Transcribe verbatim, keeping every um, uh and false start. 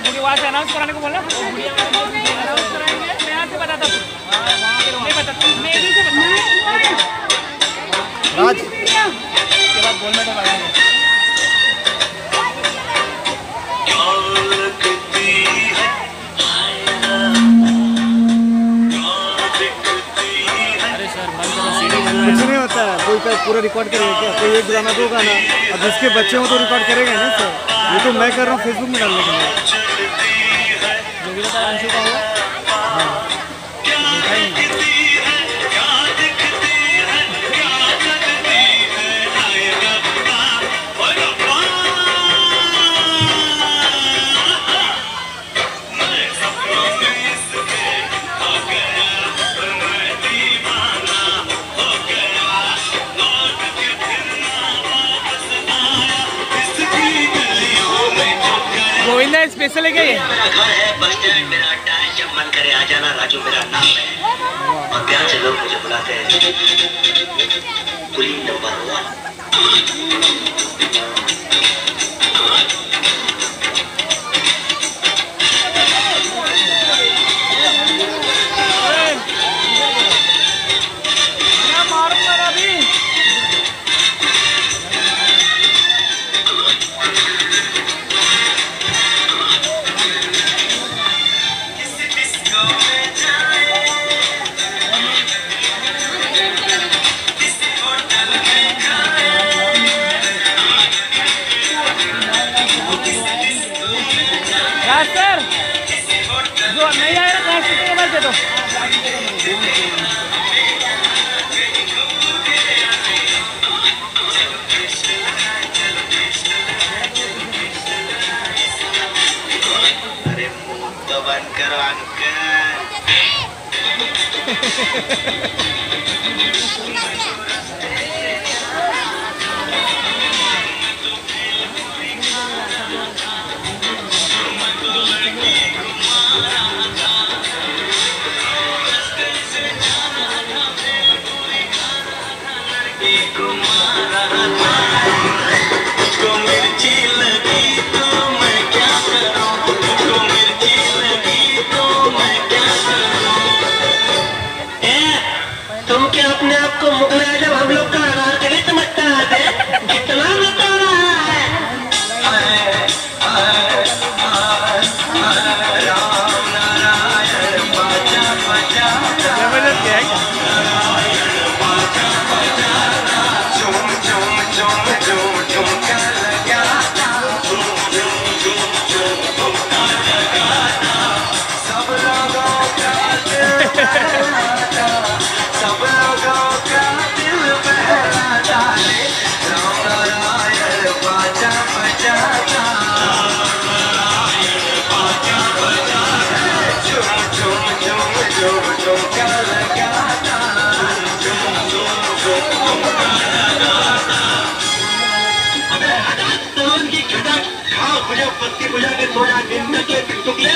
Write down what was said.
बुढ़ी वहाँ से अनाउंस कराने को बोला, अनाउंस कराएंगे। मैं यहाँ से बताता हूँ, नहीं बताता, मैं इधर से बताऊँ। राज के बाद गोल मेडल आएंगे। अरे सर कुछ नहीं होता है, कोई पूरा रिकॉर्ड करेगा क्या? कोई एक गाना दो गाना, अब जिसके बच्चे हो तो रिकॉर्ड करेगा ना सर। ये तो मैं कर रहा हूँ फेसबुक में डालने के लिए। जो भी रहता है अंशु का हुआ, हाँ देखा ही नहीं। गोविंदा स्पेशल है क्या ये? मेरा घर है, बस स्टैंड मेरा अड्डा है, जब मन करे आ जाना, राजू मेरा नाम है और प्यार से लोग मुझे बुलाते हैं कुली नंबर वन। सर जो नहीं आएगा प्लास्टिक के नंबर दे दो। अरे मुंह तो बंद करो अंकल। तुम क्या अपने आप को मुगल जब हम लोग का आधार करें तो मट्टा आते कितना मट्टा रहा है। राम नारायण बाजा बजा झूम झूम झूम झूम झुमका लगाता, झूम झूम झूम झूम झुमका लगाता, सब लोगों का दिल बहलाता, सब लोगों का दिल बहलाता है। राम नारायण बाजा बजाता, झूम झूम झूम झूम झुमका लगाता, झूम झूम झूम झुमका लगाता। तो उनकी खटक खाओ पूजा पत्ती पूजा के सो जा दिन में के टुकड़े